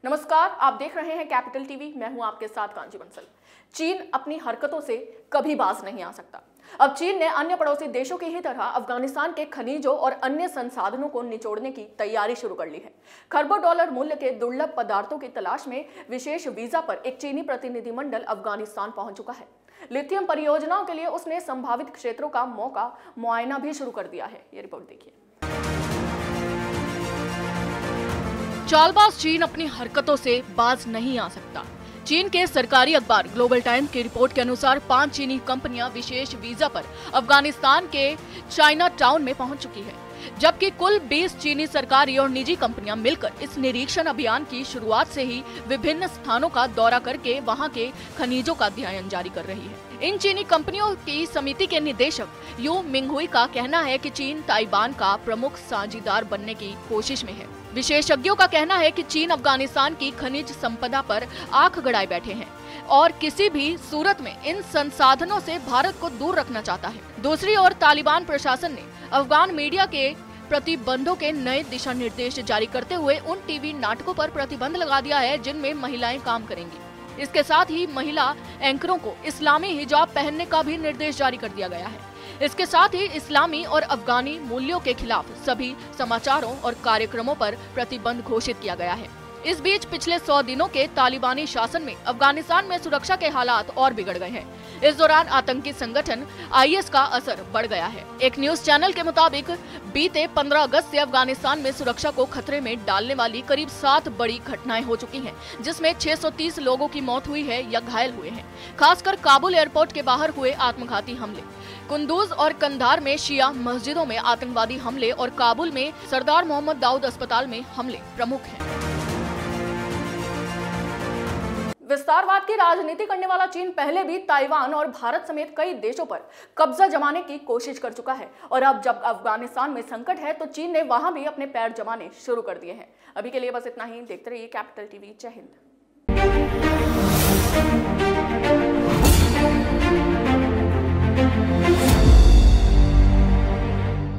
नमस्कार, आप देख रहे हैं कैपिटल टीवी। मैं हूं आपके साथ कांची बंसल। चीन अपनी हरकतों से कभी बाज नहीं आ सकता। अब चीन ने अन्य पड़ोसी देशों की ही तरह अफगानिस्तान के खनिजों और अन्य संसाधनों को निचोड़ने की तैयारी शुरू कर ली है। खरबों डॉलर मूल्य के दुर्लभ पदार्थों की तलाश में विशेष वीजा पर एक चीनी प्रतिनिधिमंडल अफगानिस्तान पहुंच चुका है। लिथियम परियोजनाओं के लिए उसने संभावित क्षेत्रों का मुआयना भी शुरू कर दिया है। ये रिपोर्ट देखिए। चालबाज चीन अपनी हरकतों से बाज नहीं आ सकता। चीन के सरकारी अखबार ग्लोबल टाइम्स की रिपोर्ट के अनुसार 5 चीनी कंपनियां विशेष वीजा पर अफगानिस्तान के चाइना टाउन में पहुंच चुकी है, जबकि कुल 20 चीनी सरकारी और निजी कंपनियां मिलकर इस निरीक्षण अभियान की शुरुआत से ही विभिन्न स्थानों का दौरा करके वहां के खनिजों का अध्ययन जारी कर रही है। इन चीनी कंपनियों की समिति के निदेशक यू मिंगहुई का कहना है कि चीन ताइवान का प्रमुख साझीदार बनने की कोशिश में है। विशेषज्ञों का कहना है कि चीन अफगानिस्तान की खनिज संपदा पर आंख गड़ाए बैठे हैं और किसी भी सूरत में इन संसाधनों से भारत को दूर रखना चाहता है। दूसरी ओर तालिबान प्रशासन ने अफगान मीडिया के प्रतिबंधों के नए दिशा निर्देश जारी करते हुए उन टीवी नाटकों पर प्रतिबंध लगा दिया है जिनमें महिलाएं काम करेंगी। इसके साथ ही महिला एंकरों को इस्लामी हिजाब पहनने का भी निर्देश जारी कर दिया गया है। इसके साथ ही इस्लामी और अफगानी मूल्यों के खिलाफ सभी समाचारों और कार्यक्रमों पर प्रतिबंध घोषित किया गया है। इस बीच पिछले 100 दिनों के तालिबानी शासन में अफगानिस्तान में सुरक्षा के हालात और बिगड़ गए हैं। इस दौरान आतंकी संगठन आईएस का असर बढ़ गया है। एक न्यूज चैनल के मुताबिक बीते 15 अगस्त से अफगानिस्तान में सुरक्षा को खतरे में डालने वाली करीब 7 बड़ी घटनाएं हो चुकी हैं, जिसमें 630 लोगों की मौत हुई है या घायल हुए हैं। खासकर काबुल एयरपोर्ट के बाहर हुए आत्मघाती हमले, कुंदूज और कंधार में शिया मस्जिदों में आतंकवादी हमले और काबुल में सरदार मोहम्मद दाऊद अस्पताल में हमले प्रमुख हैं। विस्तारवाद की राजनीति करने वाला चीन पहले भी ताइवान और भारत समेत कई देशों पर कब्जा जमाने की कोशिश कर चुका है और अब जब अफगानिस्तान में संकट है तो चीन ने वहां भी अपने पैर जमाने शुरू कर दिए हैं। अभी के लिए बस इतना ही। देखते रहिए कैपिटल टीवी। जय हिंद।